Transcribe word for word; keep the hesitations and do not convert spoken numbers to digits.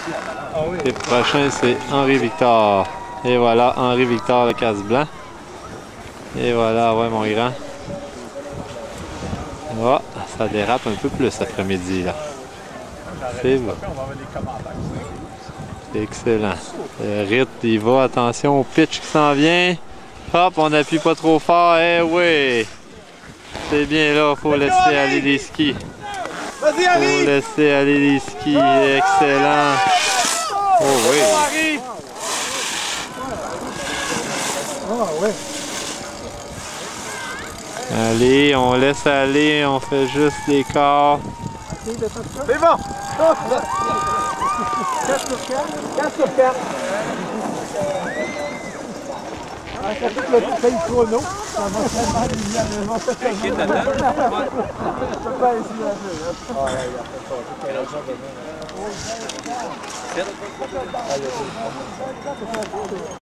Le prochain, c'est Henri-Victor. Et voilà, Henri-Victor, le casse-blanc. Et voilà, ouais, mon grand. Oh, ça dérape un peu plus cet après-midi, là. C'est bon. C'est excellent. Le rythme, il va. Attention au pitch qui s'en vient. Hop, on n'appuie pas trop fort. Eh oui! C'est bien là, il faut laisser aller les skis. Vas-y, Faut laisser aller les skis. Excellent. Oh oui. Allez, on laisse aller, on fait juste l'écart. C'est bon! quatre sur quatre. quatre sur quatre. Ah, ça fait que le fait le chrono. Ça va tellement linéairement. Ça fait que je peux pas essayer un peu. Ah, ouais, il a fait ça. Il a raison de même.